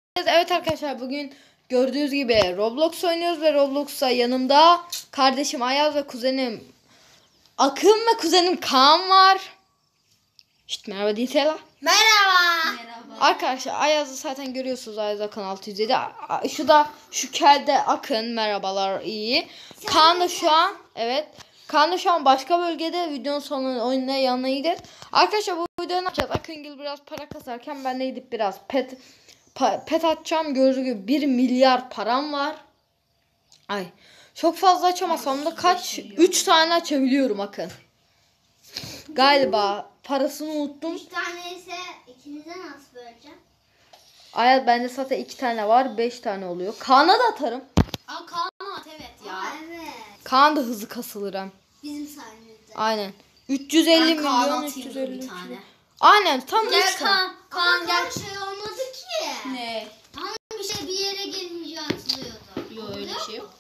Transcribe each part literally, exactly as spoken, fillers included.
Evet arkadaşlar, bugün gördüğünüz gibi Roblox oynuyoruz ve Roblox'ta yanımda kardeşim Ayaz ve kuzenim Akın ve kuzenim Kaan var. İşte merhaba Ditela. Merhaba. Merhaba. Arkadaşlar Ayaz'ı zaten görüyorsunuz, Ayaz Akın altı yüz yedi. Şu da şu kelde Akın, merhabalar, iyi. Kaan da şu an evet. Kaan da şu an başka bölgede, videonun sonunda oyununa yanına gider. Arkadaşlar bu videoda ne yapacağız? Akın biraz para kasarken ben de gidip biraz pet Pa pet açacağım. Gördüğünüz gibi bir milyar param var. Ay. Çok fazla açamasam da kaç? üç tane açabiliyorum Akın. Galiba parasını unuttum. üç tane ise ikinize nasıl böleceğim? Ayaz bende zaten iki tane var. beş tane oluyor. Kaan'a da atarım. Aa, Kaan'a at evet ya. Aa, evet. Kaan da hızlı kasılır hem. Bizim sayemizde. Aynen. üç yüz elli ben milyon üç yüz elli bir tane. Aynen tam Gel üç tane. Kaan. Kaan gel. Şey olmadı ki. Ne? Tam bir şey bir yere gelince açılıyordu. Yok öyle şey yok.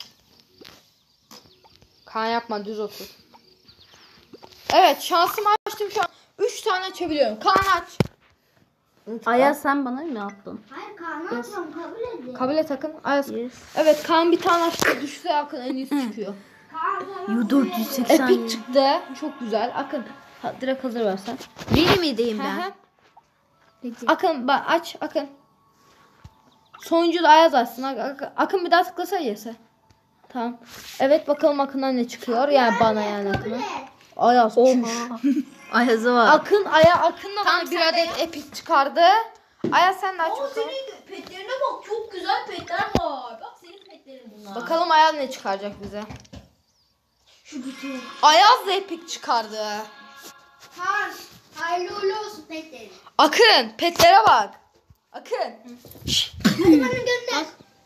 Kaan yapma, düz otur. Evet, şansımı açtım şu an. üç tane açabiliyorum. Kaan aç. Ayaz sen bana mı attın? Hayır Kaan'a atıyorum, kabul edin. Kabul et Akın. Ayaz. Yes. Evet, Kaan bir tane açtı. Düşse Akın en iyisi çıkıyor. Kaan dört yüz seksen. Epic çıktı. Çok güzel. Akın ha, direkt hazır versen. Bir miydim Hı ben? hı. Akın bak, aç Akın. Sonuncu da Ayaz açsın. Ak- Akın bir daha tıklasa yese. Tamam. Evet, bakalım Akın'dan ne çıkıyor. Yani bana yani Akın'a. Ayaz. Çüş. Ayaz'ı var. Akın aya Akın'la Tam bana bir sen de adet yap. epic çıkardı. Ayaz sen de aç bakalım. petlerine bak, çok güzel petler var. Bak senin petlerin bunlar. Bakalım Ayaz ne çıkaracak bize. Ayaz da epic çıkardı. Kaan, hayırlı uğurlu olsun petlerim. Akın petlere bak. Akın. Şşş. Hadi bana gönder.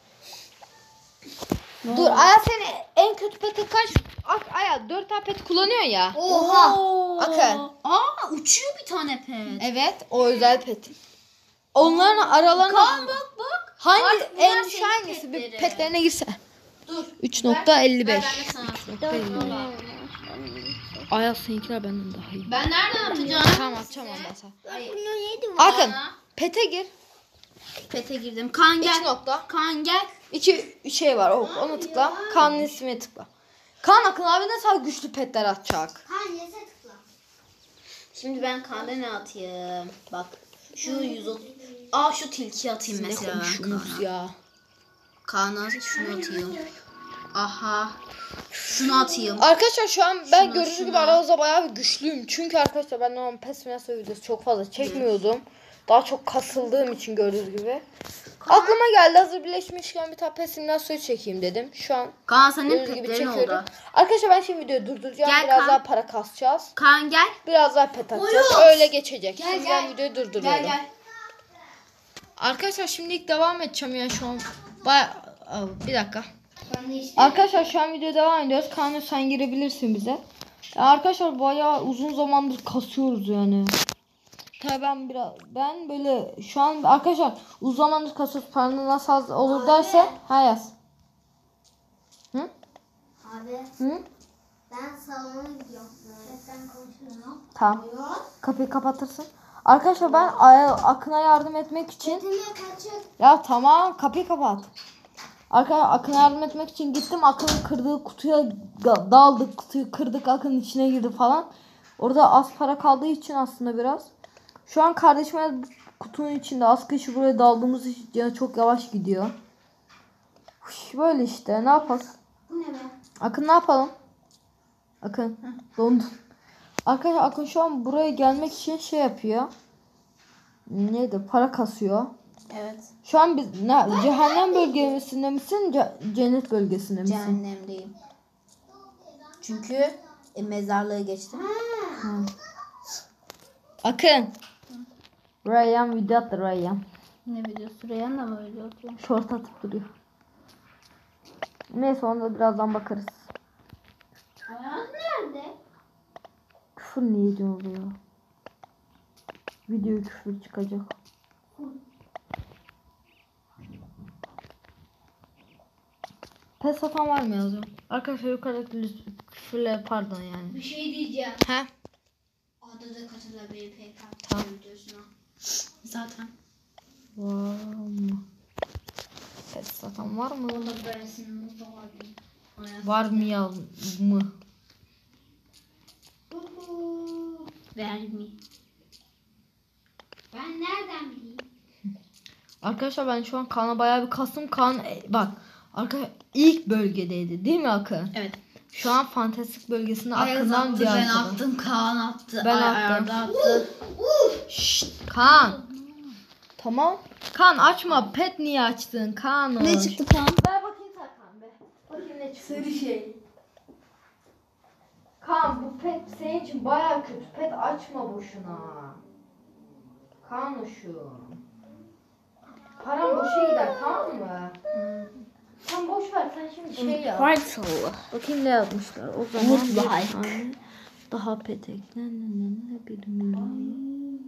Dur Ayaz, seni en kötü peti kaç? Ak Ayaz dört tane pet kullanıyorsun ya. Oha. Akın. Aa, uçuyor bir tane pet. Evet, o özel pet. Onların aralarında Kaan bak bak. hangi Artık bunlar en senin şu hangisi bir petleri. petlerine girse. Dur. üç nokta elli beş. Ben de sana. üç nokta elli beş. Ayaz seninkiler benden daha iyi. Ben nereden atacağım? Tamam, atacağım ondan sonra. Hayır. Akın Bana. pete gir. Pete girdim. Kaan İki gel. nokta. Kaan gel. İki şey var. O, ona tıkla. Kaan'ın ismine tıkla. Kaan Akın abi ne kadar güçlü petler atacak. Kaan yese tıkla. Şimdi ben Kaan'a ne atayım? Bak şu yüz otuz. Aa, şu tilki atayım Ne mesela ben konuşuyorsunuz Kaan'a. ya. Kaan'a şunu atayım. Aha. Şunu atayım. Arkadaşlar şu an ben Şuna, gördüğünüz gibi şuna. aranızda bayağı bir güçlüyüm. Çünkü arkadaşlar ben normal PES videosu çok fazla çekmiyordum. Daha çok kasıldığım için gördüğünüz gibi. Aklıma geldi, hazır birleşmişken bir tane PES simülasyonu çekeyim dedim. Şu an Kaan senin gördüğünüz gibi petlerin çekiyorum. oldu. Arkadaşlar ben şimdi videoyu durduracağım. Gel Biraz Kaan. daha para kasacağız. Kaan gel. Biraz daha pet atacağız. Buyur. Öyle geçecek. Gel, Şimdi gel. ben videoyu durduruyorum. Gel gel. Arkadaşlar şimdilik devam edeceğim ya şu an. Baya... Aa, bir dakika. Ben de işte. Arkadaşlar şu an videoya devam ediyoruz. Kaan sen girebilirsin bize. Ya arkadaşlar bayağı uzun zamandır kasıyoruz yani. Tabii ben biraz ben böyle şu an arkadaşlar uzun zamandır kasıyoruz. Paranın nasıl az olur derse ha yaz. Hı? Abi Hı? ben salona gidiyorum. Öğretmen konuşuyorum. Tamam. Yok. Kapıyı kapatırsın. Arkadaşlar ben Aya- Akın'a yardım etmek için Petime kaçık. ya tamam, kapıyı kapat. Arkadaşlar Akın'a yardım etmek için gittim. Akın'ın kırdığı kutuya ga- daldık. Kutuyu kırdık. Akın'ın içine girdi falan. Orada az para kaldığı için aslında biraz. Şu an kardeşime kutunun içinde az kişi buraya daldığımız için canı çok yavaş gidiyor. Huş, böyle işte ne yapalım. Bu ne be? Akın ne yapalım? Akın dondun. Arkadaşlar Akın şu an buraya gelmek için şey yapıyor. Neydi? Para kasıyor. Evet. Şu an biz ne, cehennem bölgesinde misin? ce- cennet bölgesinde misin? Cehennemdeyim. Çünkü e, mezarlığı geçtim. Akın. Ryan video attı Ryan. Ne videosu? Reyhan da mı öyle atıyor? Short atıp duruyor. Neyse ona da birazdan bakarız. Ayağın nerede? Küfür niye diyor ya? Video küfür çıkacak. Pes atan var mı yazıyor? Arkadaşlar yukarıdaki lütfen küfürle pardon yani. Bir şey diyeceğim. He? Adada katılabilir P K K Tamam. videosuna. Zaten. Wow. yazan var mı? Böylesinin var. Var mı ya mı? Uhu. Ver mi? Ben nereden bileyim? Arkadaşlar ben şu an Kaan'a bayağı bir kastım. Kaan e, bak arkadaşlar ilk bölgedeydi değil mi Akın? Evet. Şu an fantastik bölgesinde Ayaz Akın'dan attı, bir ben arkadaş. attım, Kaan attı. Ben Ay, attım. Arda attı. Şşt, Kaan. Tamam. Kaan açma. Pet niye açtın Kaan? Ne çıktı Kaan? Ver bakayım Kaan be. Bakayım ne çıktı. Sarı şey. Kaan bu pet senin için bayağı kötü. Pet açma boşuna. Kaan şu. Param boşa gider tamam mı? Sen boş ver sen şimdi şey yap. Parçalı. Bakayım ne yazmışlar. O zaman Mutlu bir Hayk. tane daha pet eklen. Bir milyon.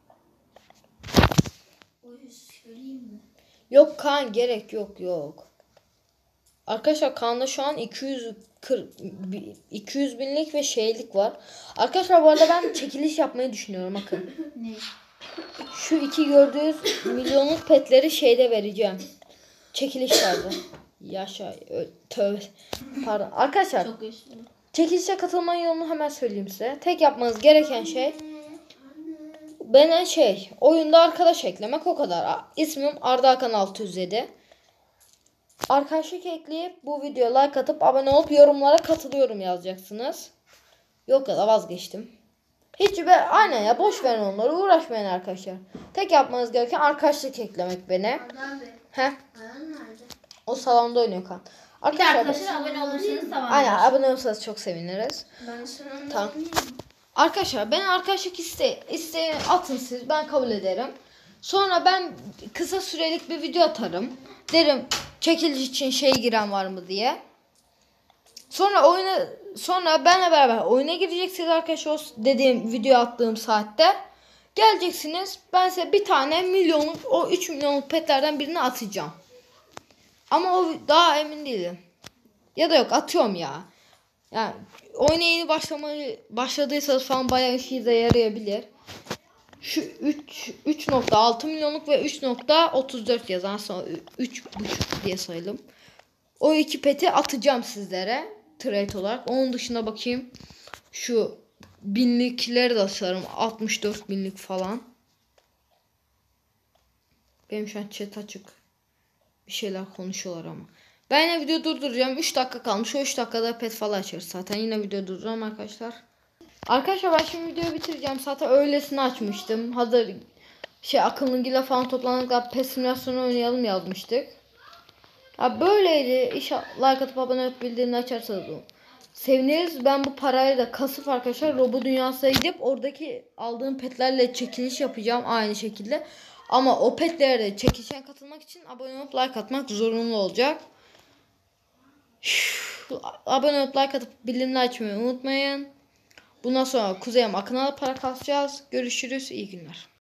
Söyleyeyim mi? Yok Kaan gerek yok yok. Arkadaşlar Kaan'da şu an iki yüz kırk, iki yüz binlik ve şeylik var. Arkadaşlar bu arada ben çekiliş yapmayı düşünüyorum bakın. Ne? Şu iki gördüğünüz milyonluk petleri şeyde vereceğim. Çekilişlerde. Yaşa ö- tövbe. Pardon. Arkadaşlar Çok güçlü. çekilişe katılma yolunu hemen söyleyeyim size. Tek yapmanız gereken şey bana şey oyunda arkadaş eklemek o kadar. İsmim Arda Hakan altı yüz yedi. Arkadaşlık ekleyip bu videoya like atıp abone olup yorumlara katılıyorum yazacaksınız. Yok ya da vazgeçtim. Hiç be aynen ya boş verin onları uğraşmayın arkadaşlar. Tek yapmanız gereken arkadaşlık eklemek beni. Adam Bey. Heh, Adam nerede? o salonda oynuyor kan. Bir de Arkadaşlar, arkadaşlar abone olursanız tamam. aynen abone olursanız çok seviniriz. Ben sana Tamam. Arkadaşlar ben arkadaşlık iste isteği atın siz ben kabul ederim. Sonra ben kısa sürelik bir video atarım. Derim çekiliş için şey giren var mı diye. Sonra oyuna sonra benle beraber oyuna gireceksiniz arkadaşlar o dediğim video attığım saatte. Geleceksiniz. Ben size bir tane milyonluk o üç milyonluk petlerden birini atacağım. Ama o daha emin değilim. Ya da yok atıyorum ya. Yani oyuna yeni başlamayı başladıysanız falan bayağı işinize yarayabilir. Şu üç üç nokta altı milyonluk ve üç nokta otuz dört yazan sonra üç buçuk diye sayalım. O iki peti atacağım sizlere trade olarak. Onun dışında bakayım. Şu binlikleri de atarım. altmış dört binlik falan. Benim şu an chat açık. Bir şeyler konuşuyorlar ama. Ben yine video durduracağım. üç dakika kalmış. O üç dakikada pet falan açarız zaten. Yine video durduracağım arkadaşlar. Arkadaşlar ben şimdi videoyu bitireceğim. Zaten öylesine açmıştım. Hazır şey akıllıyla falan toplandık. Pet simülasyonu oynayalım yazmıştık. Ya böyleydi. İnşallah like atıp abone olup bildirimini açarsanız seviniriz. Ben bu parayı da kasıp arkadaşlar Robo Dünyası'na gidip oradaki aldığım petlerle çekiliş yapacağım aynı şekilde. Ama o petlere de çekilişe katılmak için abone olup like atmak zorunlu olacak. Şu, abone olup like atıp bildirimleri açmayı unutmayın. Bundan sonra Kuzey'im Akın'a da para kasacağız. Görüşürüz. İyi günler.